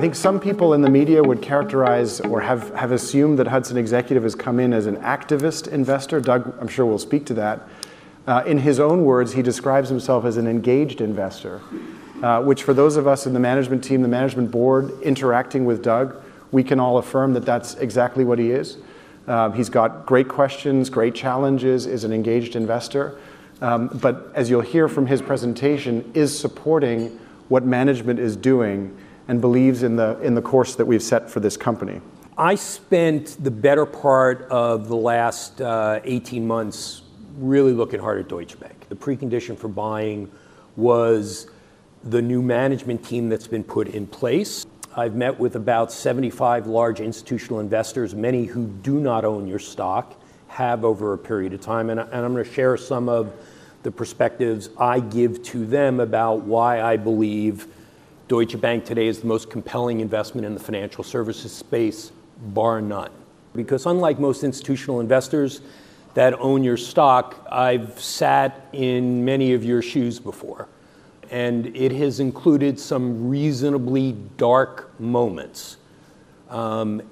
think some people in the media would characterize or have assumed that Hudson Executive has come in as an activist investor. Doug, I'm sure will speak to that. In his own words, he describes himself as an engaged investor, which for those of us in the management team, the management board, interacting with Doug, we can all affirm that that's exactly what he is. He's got great questions, great challenges, is an engaged investor, but as you'll hear from his presentation, is supporting what management is doing and believes in the course that we've set for this company. I spent the better part of the last 18 months really looking hard at Deutsche Bank. The precondition for buying was the new management team that's been put in place. I've met with about 75 large institutional investors, many who do not own your stock, have over a period of time, and I'm going to share some of the perspectives I give to them about why I believe Deutsche Bank today is the most compelling investment in the financial services space, bar none. Because unlike most institutional investors that own your stock, I've sat in many of your shoes before. And it has included some reasonably dark moments. Part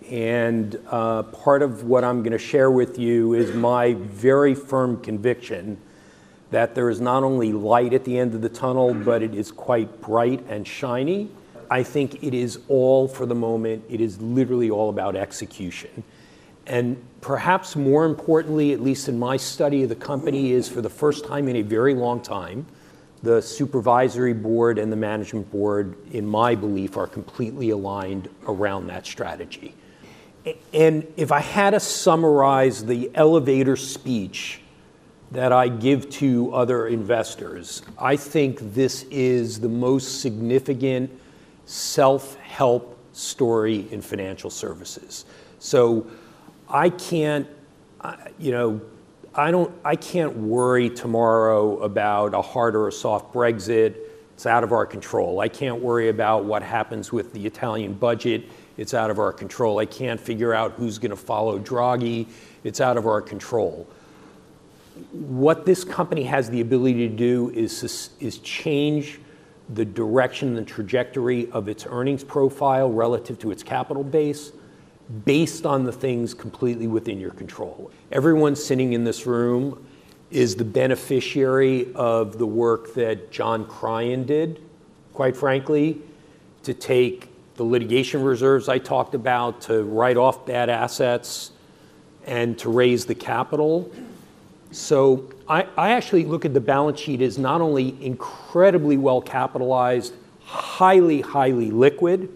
of what I'm going to share with you is my very firm conviction that there is not only light at the end of the tunnel, but it is quite bright and shiny. I think it is all, for the moment, it is literally all about execution. And perhaps more importantly, at least in my study of the company, is for the first time in a very long time, the supervisory board and the management board, in my belief, are completely aligned around that strategy. And if I had to summarize the elevator speech that I give to other investors, I think this is the most significant self-help story in financial services. So I can't, I can't worry tomorrow about a hard or a soft Brexit. It's out of our control. I can't worry about what happens with the Italian budget. It's out of our control. I can't figure out who's going to follow Draghi. It's out of our control. What this company has the ability to do is change the direction and the trajectory of its earnings profile relative to its capital base based on the things completely within your control. Everyone sitting in this room is the beneficiary of the work that John Cryan did, quite frankly, to take the litigation reserves I talked about, to write off bad assets, and to raise the capital. So I actually look at the balance sheet as not only incredibly well capitalized, highly, highly liquid,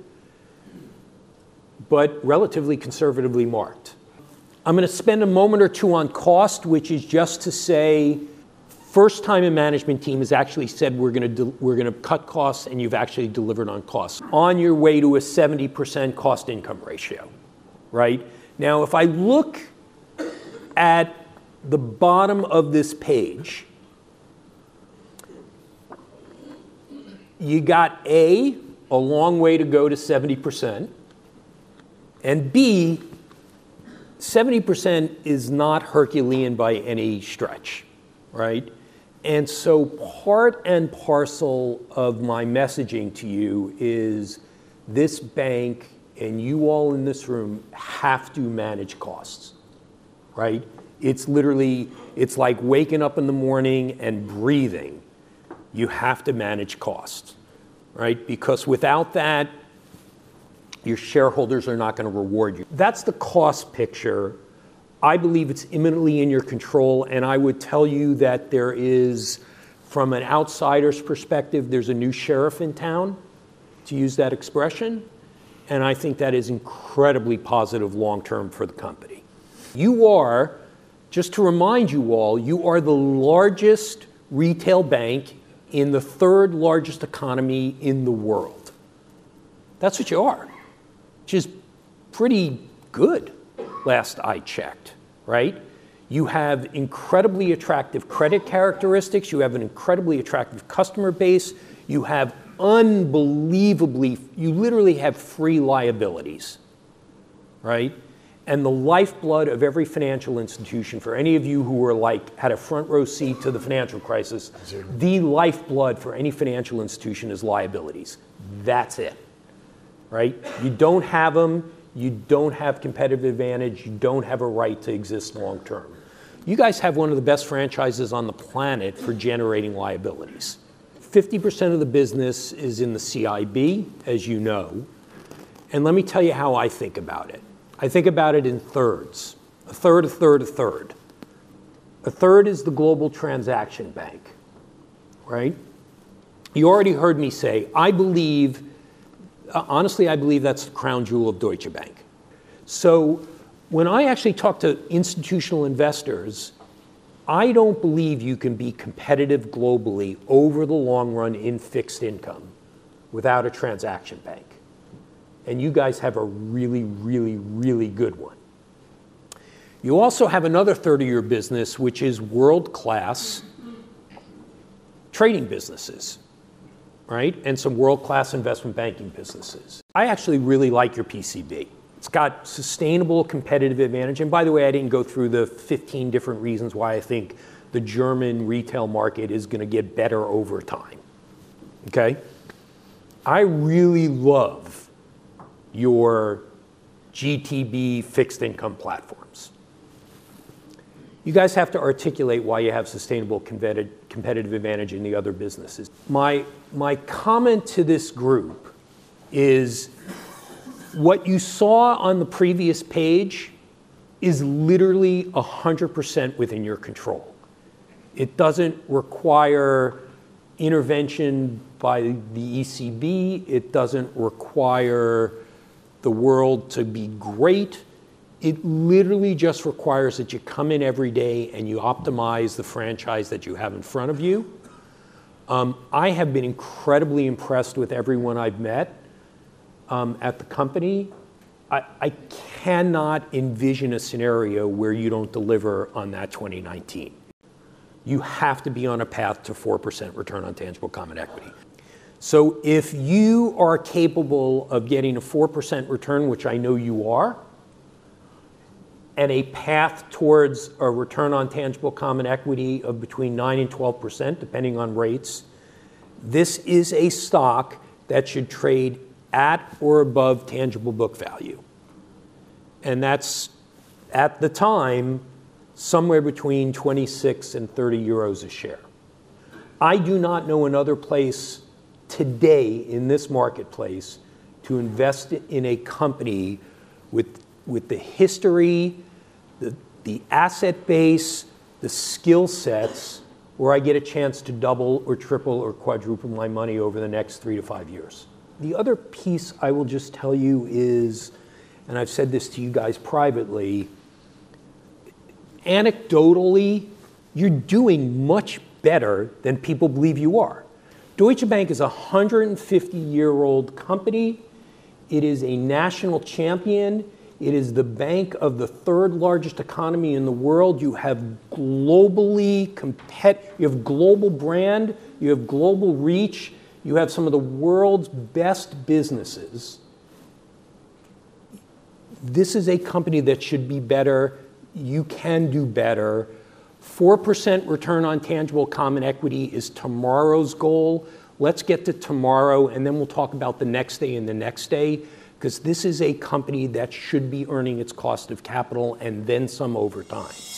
but relatively conservatively marked. I'm going to spend a moment or two on cost, which is just to say, first time a management team has actually said we're going to cut costs, and you've actually delivered on costs. On your way to a 70% cost income ratio, right? Now, if I look at the bottom of this page, you got A, a long way to go to 70%, and B, 70% is not Herculean by any stretch, right? And so part and parcel of my messaging to you is this bank and you all in this room have to manage costs, right? It's literally, it's like waking up in the morning and breathing. You have to manage costs, right? Because without that, your shareholders are not going to reward you. That's the cost picture. I believe it's imminently in your control, and I would tell you that there is, from an outsider's perspective, there's a new sheriff in town, to use that expression, and I think that is incredibly positive long-term for the company. You are, just to remind you all, you are the largest retail bank in the third largest economy in the world. That's what you are, which is pretty good, last I checked, right? You have incredibly attractive credit characteristics. You have an incredibly attractive customer base. You have unbelievably, you literally have free liabilities, right? And the lifeblood of every financial institution, for any of you who were like, had a front row seat to the financial crisis, the lifeblood for any financial institution is liabilities. That's it, right? You don't have them, you don't have competitive advantage, you don't have a right to exist long term. You guys have one of the best franchises on the planet for generating liabilities. 50% of the business is in the CIB, as you know. And let me tell you how I think about it. I think about it in thirds. A third, a third, a third. A third is the global transaction bank, right? You already heard me say, I believe, honestly, I believe that's the crown jewel of Deutsche Bank. So when I actually talk to institutional investors, I don't believe you can be competitive globally over the long run in fixed income without a transaction bank. And you guys have a really, really, really good one. You also have another third of your business, which is world-class trading businesses, right? And some world-class investment banking businesses. I actually really like your PCB. It's got sustainable competitive advantage. And by the way, I didn't go through the 15 different reasons why I think the German retail market is going to get better over time, okay? I really love your GTB fixed income platforms. You guys have to articulate why you have sustainable competitive advantage in the other businesses. My comment to this group is what you saw on the previous page is literally 100% within your control. It doesn't require intervention by the ECB. It doesn't require the world to be great. It literally just requires that you come in every day and you optimize the franchise that you have in front of you. I have been incredibly impressed with everyone I've met at the company. I cannot envision a scenario where you don't deliver on that 2019. You have to be on a path to 4% return on tangible common equity. So if you are capable of getting a 4% return, which I know you are, and a path towards a return on tangible common equity of between 9 and 12%, depending on rates, this is a stock that should trade at or above tangible book value. And that's, at the time, somewhere between 26 and 30 euros a share. I do not know another place today in this marketplace to invest in a company with the history, the asset base, the skill sets, where I get a chance to double or triple or quadruple my money over the next 3 to 5 years. The other piece I will just tell you is, and I've said this to you guys privately, anecdotally, you're doing much better than people believe you are. Deutsche Bank is a 150-year-old company. It is a national champion. It is the bank of the third largest economy in the world. You have you have global brand, you have global reach, you have some of the world's best businesses. This is a company that should be better. You can do better. 4% return on tangible common equity is tomorrow's goal. Let's get to tomorrow, and then we'll talk about the next day and the next day, because this is a company that should be earning its cost of capital and then some over time.